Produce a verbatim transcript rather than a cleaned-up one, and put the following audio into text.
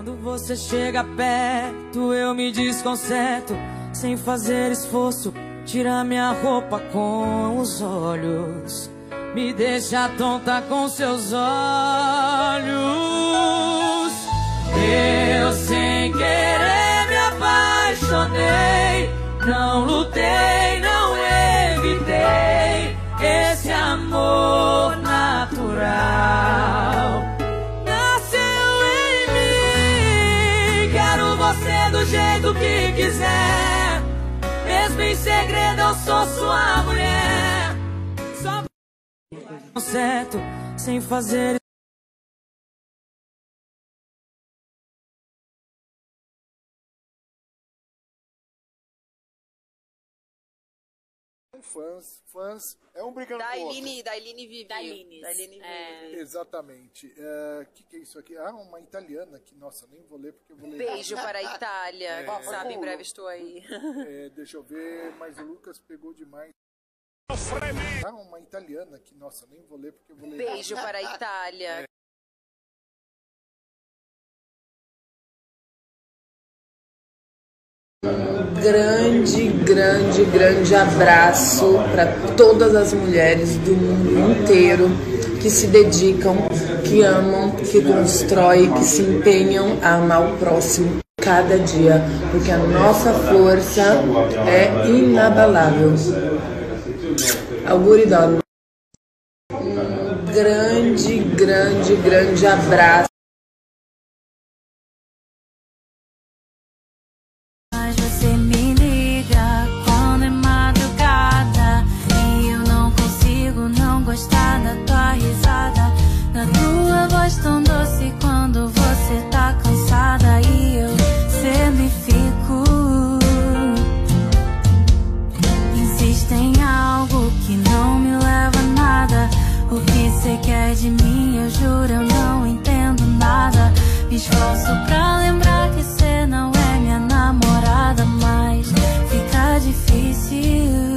Quando você chega perto, eu me desconcerto, sem fazer esforço, tira minha roupa com os olhos, me deixa tonta com seus olhos. Eu sem querer me apaixonei, não lutei, não evitei esse amor natural. Você do jeito que quiser, mesmo em segredo eu sou sua mulher. Só certo, sem fazer fãs, fãs, é um brigando da com o outro. Ailine, da Ailine Vivi. Da Ailine. Da Ailine É. Vivi. Exatamente. O é, que, que é isso aqui? Ah, uma italiana que, nossa, nem vou ler porque eu vou ler. Beijo para a Itália. É. Quem sabe, em breve estou aí. É, deixa eu ver, mas o Lucas pegou demais. Ah, uma italiana que, nossa, nem vou ler porque eu vou ler. Beijo para a Itália. É. Grande, grande, grande abraço para todas as mulheres do mundo inteiro que se dedicam, que amam, que constroem, que se empenham a amar o próximo cada dia, porque a nossa força é inabalável. Auguridoro. Um grande, grande, grande abraço. Tão doce quando você tá cansada e eu sempre fico. Insiste em algo que não me leva a nada. O que você quer de mim, eu juro, eu não entendo nada. Me esforço pra lembrar que você não é minha namorada, mas fica difícil.